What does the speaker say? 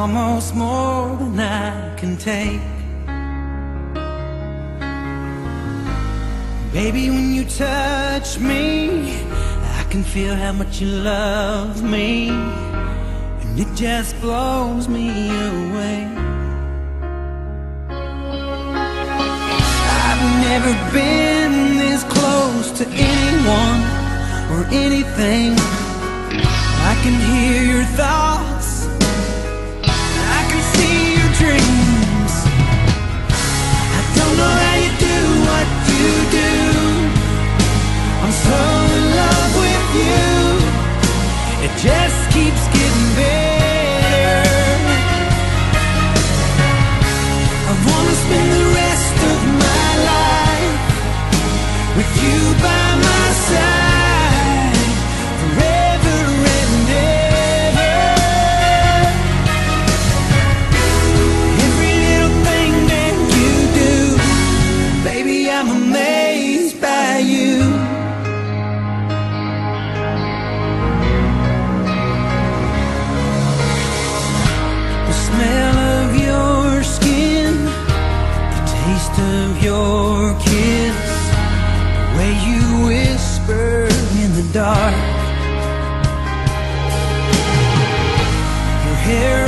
almost more than I can take. Baby, when you touch me, I can feel how much you love me, and it just blows me away. I've never been this close to anyone or anything. I can hear your thoughts, I can see your dreams. I don't know how you do what you do. I'm so in love with you, it just keeps getting better. I wanna spend the rest of my life with you by my side, forever and ever. Every little thing that you do, baby, I'm amazed by you. The smell of your skin, the taste of your kiss, the way you whisper in the dark, your hair